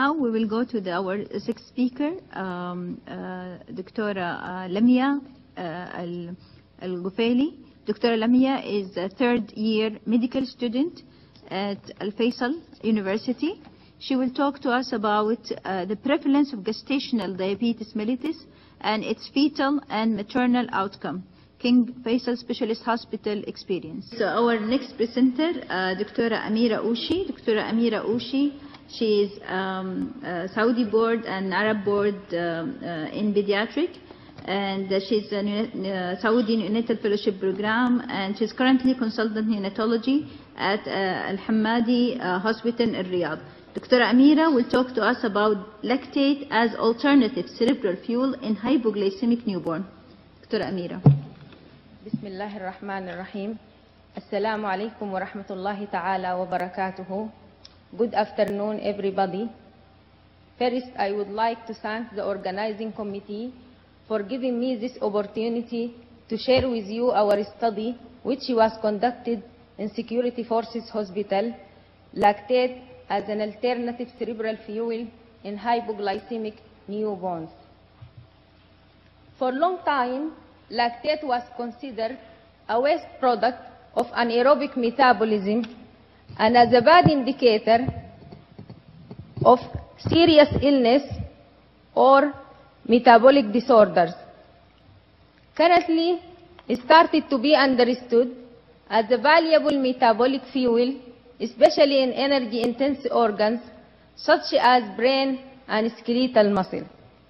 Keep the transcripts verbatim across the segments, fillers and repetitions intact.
now we will go to the, our sixth speaker, um, uh, Doctor Uh, Lamia uh, Al-Gufayli. Doctor Lamia is a third year medical student at Al Faisal University. She will talk to us about uh, the prevalence of gestational diabetes mellitus and its fetal and maternal outcome. King Faisal Specialist Hospital experience. So our next presenter, uh, Doctor Amirah Oushi. Doctor Amirah Oushi, she is um, uh, Saudi board and Arab board um, uh, in pediatric, and uh, she's a uh, Saudi neonatal fellowship program, and she's currently consultant neonatology at uh, Al Hamadi uh, Hospital in Riyadh. Doctor Amirah will talk to us about lactate as alternative cerebral fuel in hypoglycemic newborn. Doctor Amirah. بسم الله الرحمن الرحيم. السلام عليكم ورحمة الله تعالى وبركاته. Good afternoon, everybody. First, I would like to thank the organizing committee for giving me this opportunity to share with you our study, which was conducted in Security Forces Hospital, lactate as an alternative cerebral fuel in hypoglycemic newborns. For a long time, lactate was considered a waste product of anaerobic metabolism and as a bad indicator of serious illness or metabolic disorders. Currently, it started to be understood as a valuable metabolic fuel, especially in energy-intensive organs such as brain and skeletal muscle.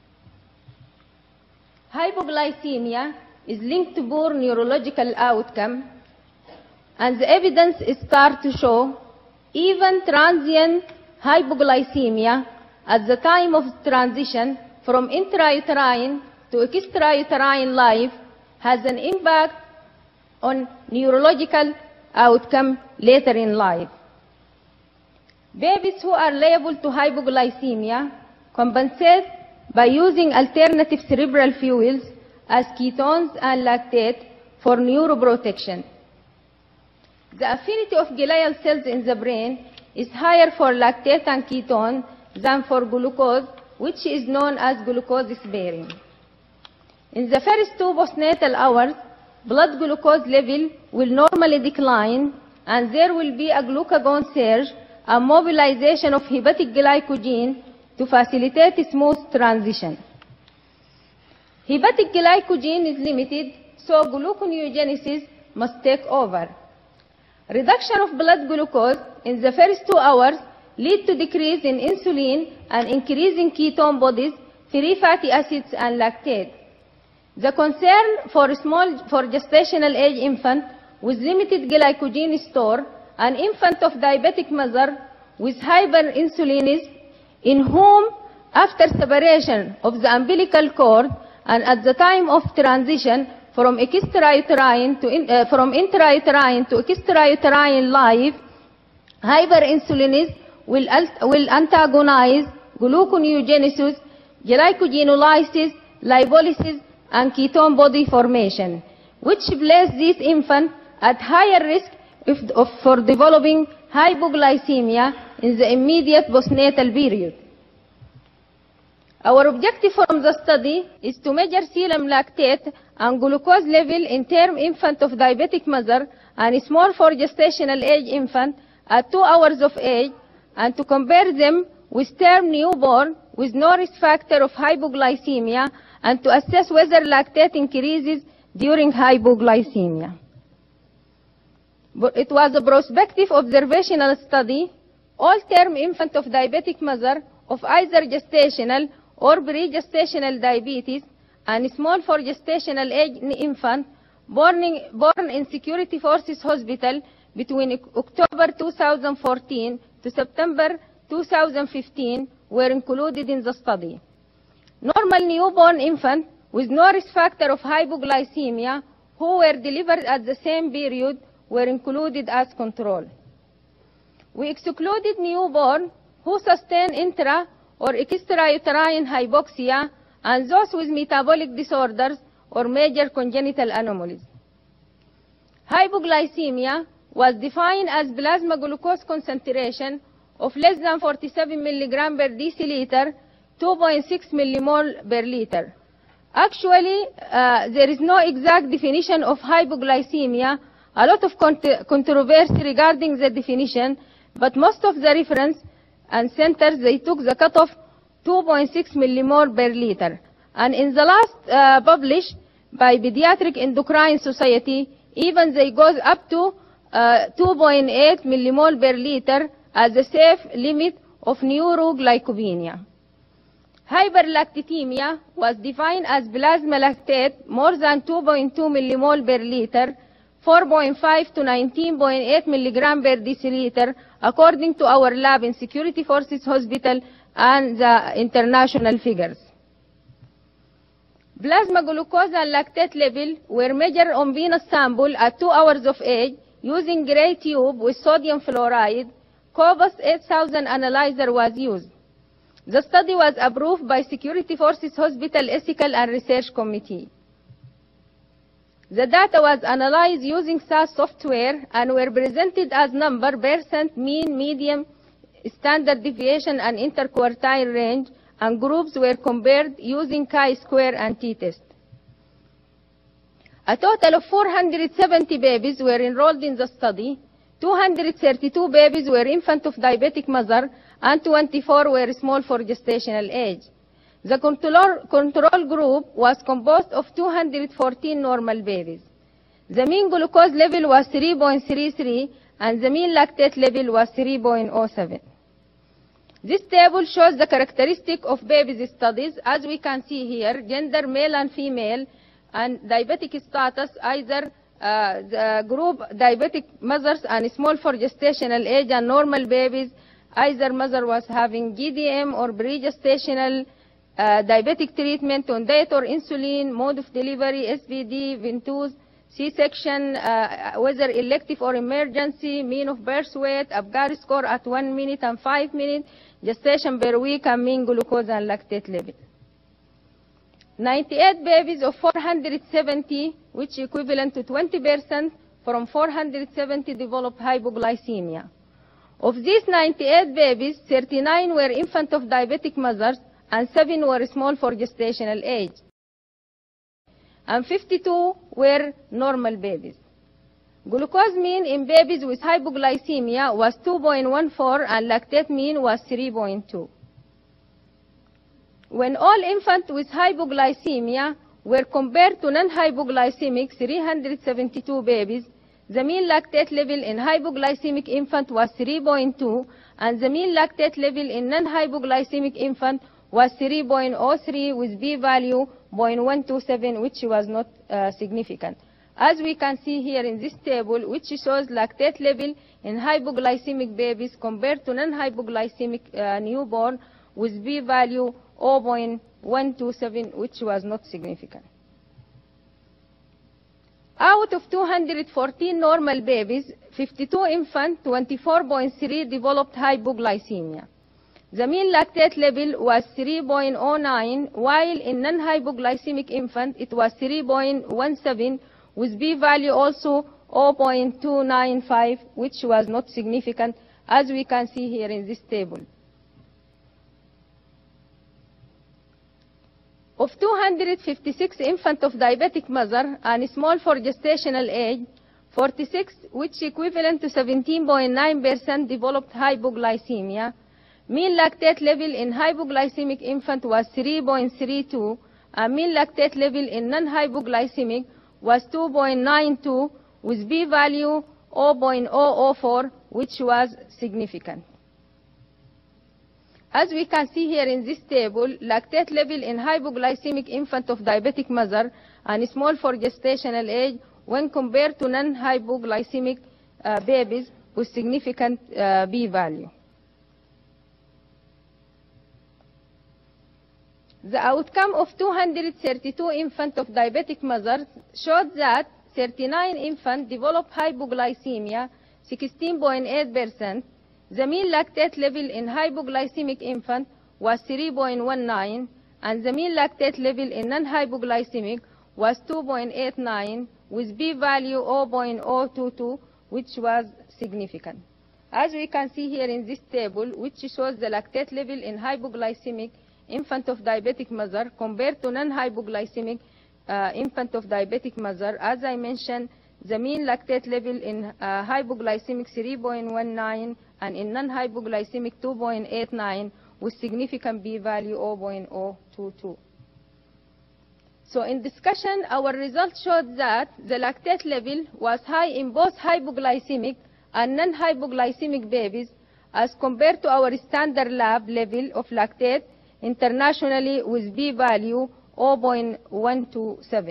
Hypoglycemia is linked to poor neurological outcome, and the evidence starts to show even transient hypoglycemia at the time of transition from intrauterine to extrauterine life has an impact on neurological outcome later in life. Babies who are liable to hypoglycemia compensate by using alternative cerebral fuels as ketones and lactate for neuroprotection. The affinity of glial cells in the brain is higher for lactate and ketone than for glucose, which is known as glucose sparing. In the first two postnatal hours, blood glucose level will normally decline, and there will be a glucagon surge and mobilization of hepatic glycogen to facilitate a smooth transition. Hepatic glycogen is limited, so gluconeogenesis must take over. Reduction of blood glucose in the first two hours lead to decrease in insulin and increase in ketone bodies, free fatty acids, and lactate. The concern for small, for gestational age infant with limited glycogen store, an infant of diabetic mother with hyperinsulinism, in whom, after separation of the umbilical cord and at the time of transition from extrauterine to in, uh, from intrauterine to extrauterine life, hyperinsulinism will, will antagonize gluconeogenesis, glycogenolysis, lipolysis, and ketone body formation, which place this infant at higher risk if, of, for developing hypoglycemia in the immediate postnatal period. Our objective from the study is to measure serum lactate and glucose level in term infant of diabetic mother and small for gestational age infant at two hours of age, and to compare them with term newborn with no risk factor of hypoglycemia, and to assess whether lactate increases during hypoglycemia. But it was a prospective observational study. All term infant of diabetic mother of either gestational or pre-gestational diabetes and small for gestational age infant born in, born in Security Forces Hospital between October two thousand fourteen to September two thousand fifteen were included in the study. Normal newborn infant with no risk factor of hypoglycemia who were delivered at the same period were included as control. We excluded newborn who sustained intra or extrauterine hypoxia and those with metabolic disorders or major congenital anomalies. Hypoglycemia was defined as plasma glucose concentration of less than forty-seven milligram per deciliter, two point six millimole per liter. Actually, uh, there is no exact definition of hypoglycemia. A lot of cont controversy regarding the definition, but most of the reference and centers, they took the cutoff two point six millimole per liter. And in the last uh, published by Pediatric Endocrine Society, even they goes up to uh, two point eight millimole per liter as a safe limit of neuroglycopenia. Hyperlactatemia was defined as plasma lactate more than two point two millimole per liter, four point five to nineteen point eight milligram per deciliter, according to our lab in Security Forces Hospital and the international figures. Plasma glucose and lactate level were measured on venous sample at two hours of age using gray tube with sodium fluoride. Cobas eight thousand analyzer was used. The study was approved by Security Forces Hospital Ethical and Research Committee. The data was analyzed using S A S software and were presented as number, percent, mean, median, standard deviation, and interquartile range, and groups were compared using chi-square and t-test. A total of four hundred seventy babies were enrolled in the study. two hundred thirty-two babies were infant of diabetic mother, and twenty-four were small for gestational age. The control, control group was composed of two hundred fourteen normal babies. The mean glucose level was three point three three, and the mean lactate level was three point zero seven. This table shows the characteristic of babies studies. As we can see here, gender, male and female, and diabetic status, either uh, the group diabetic mothers and small for gestational age, and normal babies, either mother was having G D M or pre-gestational uh, diabetic treatment on diet or insulin, mode of delivery, S V D, ventouse, C-section, uh, whether elective or emergency, mean of birth weight, Apgar score at one minute and five minutes, gestation per week, and mean glucose and lactate level. ninety-eight babies of four hundred seventy, which equivalent to twenty percent from four hundred seventy, developed hypoglycemia. Of these ninety-eight babies, thirty-nine were infant of diabetic mothers, and seven were small for gestational age, and fifty-two were normal babies. Glucose mean in babies with hypoglycemia was two point one four, and lactate mean was three point two. When all infants with hypoglycemia were compared to non-hypoglycemic three hundred seventy-two babies, the mean lactate level in hypoglycemic infant was three point two, and the mean lactate level in non-hypoglycemic infant was three point zero three with p-value zero point one two seven, which was not uh, significant. As we can see here in this table, which shows lactate level in hypoglycemic babies compared to non-hypoglycemic uh, newborn with p-value zero point one two seven, which was not significant. Out of two hundred fourteen normal babies, fifty-two infants, twenty-four point three developed hypoglycemia. The mean lactate level was three point zero nine, while in non-hypoglycemic infant it was three point one seven, with p-value also zero point two nine five, which was not significant, as we can see here in this table. Of two hundred fifty-six infants of diabetic mother and small for gestational age, forty-six, which equivalent to seventeen point nine percent, developed hypoglycemia. Mean lactate level in hypoglycemic infant was three point three two, and mean lactate level in non-hypoglycemic was two point nine two, with p-value zero point zero zero four, which was significant. As we can see here in this table, lactate level in hypoglycemic infant of diabetic mother and small for gestational age when compared to non-hypoglycemic uh, babies with significant uh, p-value. The outcome of two hundred thirty-two infants of diabetic mothers showed that thirty-nine infants developed hypoglycemia, sixteen point eight percent. The mean lactate level in hypoglycemic infant was three point one nine, and the mean lactate level in non-hypoglycemic was two point eight nine, with p-value zero point zero two two, which was significant. As we can see here in this table, which shows the lactate level in hypoglycemic infant of diabetic mother compared to non-hypoglycemic uh, infant of diabetic mother. As I mentioned, the mean lactate level in uh, hypoglycemic three point one nine and in non-hypoglycemic two point eight nine with significant p-value zero point zero two two. So in discussion, our results showed that the lactate level was high in both hypoglycemic and non-hypoglycemic babies as compared to our standard lab level of lactate internationally with p-value zero point one two seven.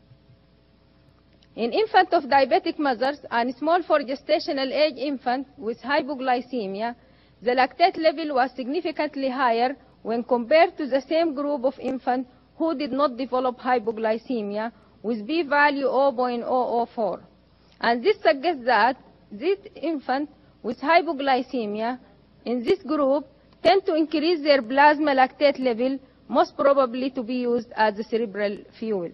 In infant of diabetic mothers and small for gestational age infant with hypoglycemia, the lactate level was significantly higher when compared to the same group of infants who did not develop hypoglycemia with p-value zero point zero zero four. And this suggests that these infants with hypoglycemia in this group tend to increase their plasma lactate level, most probably to be used as a cerebral fuel.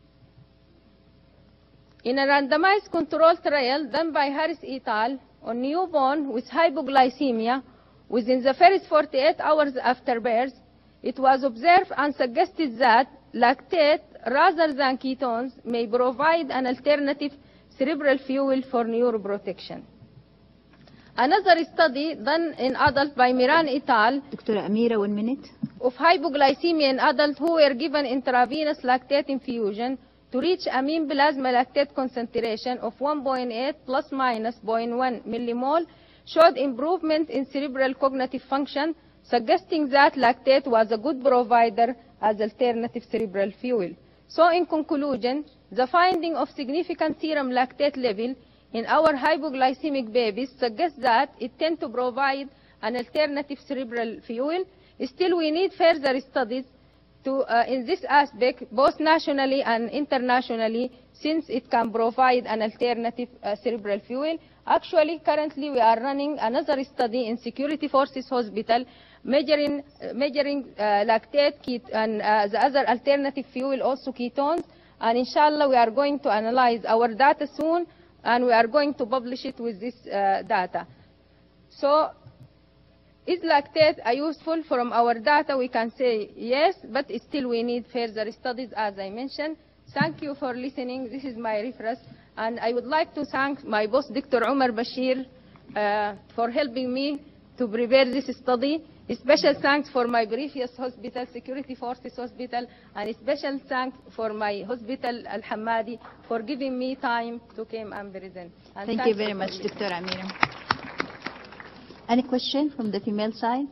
In a randomized controlled trial done by Harris et al. On newborn with hypoglycemia within the first forty-eight hours after birth, it was observed and suggested that lactate rather than ketones may provide an alternative cerebral fuel for neuroprotection. Another study done in adults by Miran et al. Doctor Amirah, one minute. Of hypoglycemia in adults who were given intravenous lactate infusion to reach a mean plasma lactate concentration of one point eight plus minus zero point one millimole showed improvement in cerebral cognitive function, suggesting that lactate was a good provider as alternative cerebral fuel. So in conclusion, the finding of significant serum lactate level in our hypoglycemic babies suggests that it tends to provide an alternative cerebral fuel. Still, we need further studies to, uh, in this aspect, both nationally and internationally, since it can provide an alternative uh, cerebral fuel. Actually, currently we are running another study in Security Forces Hospital measuring, uh, measuring uh, lactate ket and uh, the other alternative fuel, also ketones. And inshallah, we are going to analyze our data soon, and we are going to publish it with this uh, data. So, is lactate a useful from our data? We can say yes, but still we need further studies, as I mentioned. Thank you for listening. This is my reference. And I would like to thank my boss, Doctor Omar Bashir, uh, for helping me to prepare this study. A special thanks for my previous hospital, Security Forces Hospital, and a special thanks for my hospital, Al-Hammadi, for giving me time to come and present. And Thank you very much, Doctor Amirah. Any question from the female side?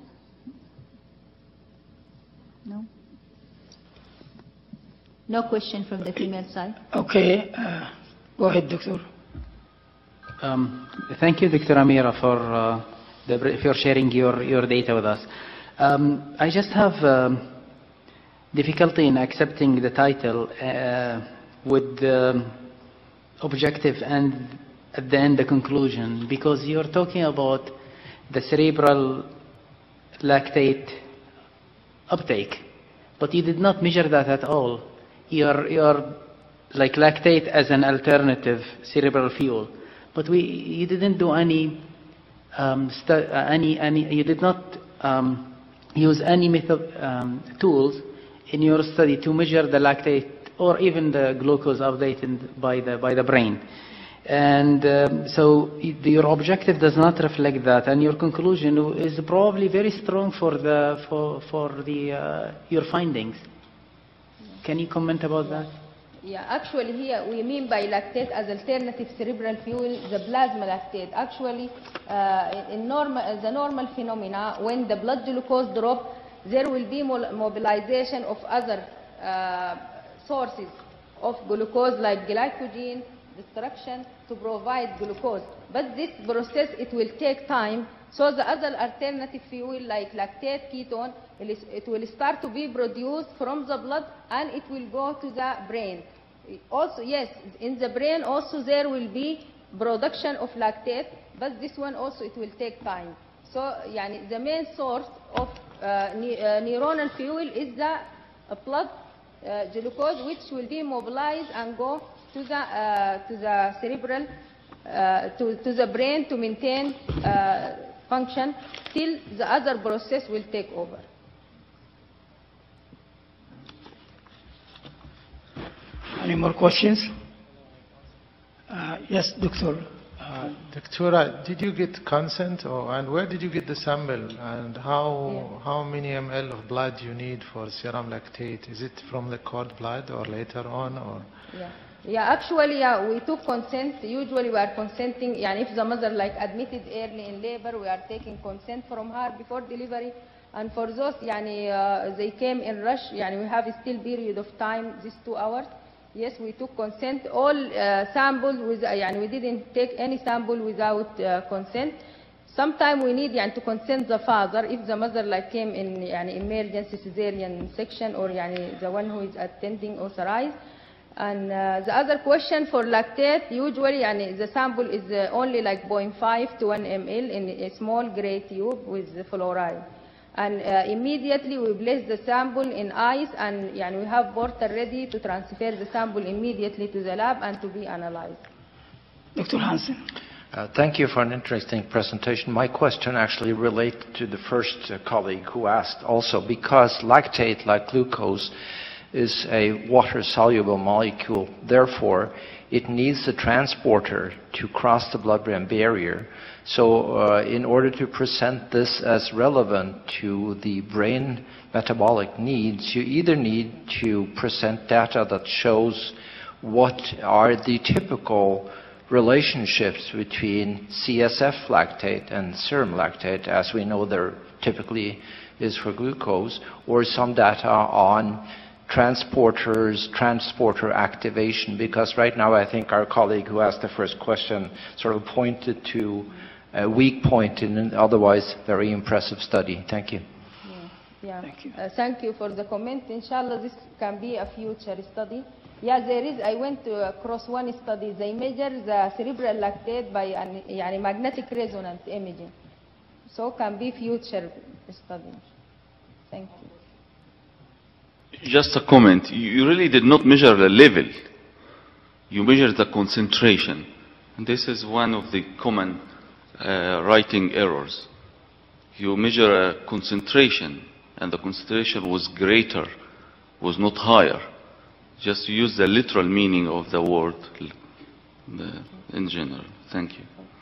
No? No question from the female side? Okay. Uh, go ahead, Doctor. Um, thank you, Doctor Amirah, for, uh, the, for sharing your, your data with us. Um, I just have um, difficulty in accepting the title uh, with the objective and at the end the conclusion, because you're talking about the cerebral lactate uptake, but you did not measure that at all. You're, you're like lactate as an alternative cerebral fuel, but we, you didn't do any, um, stu uh, any, any, you did not um, use any method, um, tools in your study to measure the lactate or even the glucose updated by the, by the brain. And um, so your objective does not reflect that, and your conclusion is probably very strong for the for for the uh, your findings. Can you comment about that? Yeah, actually here we mean by lactate as alternative cerebral fuel the plasma lactate. Actually, uh, in normal the normal phenomena, when the blood glucose drop, there will be mobilization of other uh, sources of glucose like glycogen destruction to provide glucose. But this process, it will take time. So the other alternative fuel like lactate, ketone, it will start to be produced from the blood and it will go to the brain. Also, yes, in the brain also there will be production of lactate, but this one also it will take time. So yani, the main source of uh, ne uh, neuronal fuel is the uh, blood uh, glucose, which will be mobilized and go to the, uh, to the cerebral uh, to, to the brain to maintain uh, function till the other process will take over. Any more questions? Uh, yes, doctor. Uh, Doctora, did you get consent, or, and where did you get the sample, and how Yeah. how many ml of blood you need for serum lactate? Is it from the cord blood or later on, or? Yeah. Yeah, actually, yeah, we took consent. Usually, we are consenting. Yani if the mother like admitted early in labor, we are taking consent from her before delivery. And for those, yani, uh, they came in rush. Yani we have a still period of time, these two hours. Yes, we took consent. All uh, samples with, uh, yani we didn't take any sample without uh, consent. Sometimes we need yani, to consent the father if the mother like came in yani, emergency cesarean section, or yani, the one who is attending authorized. And uh, the other question for lactate, usually yani, the sample is uh, only like zero point five to one milliliter in a small gray tube with the fluoride. And uh, immediately we place the sample in ice, and yani, we have porter ready to transfer the sample immediately to the lab and to be analyzed. Doctor Hansen. Uh, thank you for an interesting presentation. My question actually relates to the first uh, colleague who asked also, because lactate, like glucose, is a water-soluble molecule. Therefore, it needs a transporter to cross the blood-brain barrier. So uh, in order to present this as relevant to the brain metabolic needs, you either need to present data that shows what are the typical relationships between C S F lactate and serum lactate, as we know there typically is for glucose, or some data on transporters, transporter activation, because right now I think our colleague who asked the first question sort of pointed to a weak point in an otherwise very impressive study. Thank you. Yeah, yeah. Thank you. Uh, thank you for the comment. Inshallah, this can be a future study. Yeah, there is. I went to across one study. They measure the cerebral lactate by an yani, magnetic resonance imaging. So can be future study. Thank you. Just a comment. You really did not measure the level. You measure the concentration. And this is one of the common uh, writing errors. You measure a concentration, and the concentration was greater, was not higher. Just use the literal meaning of the word in general. Thank you.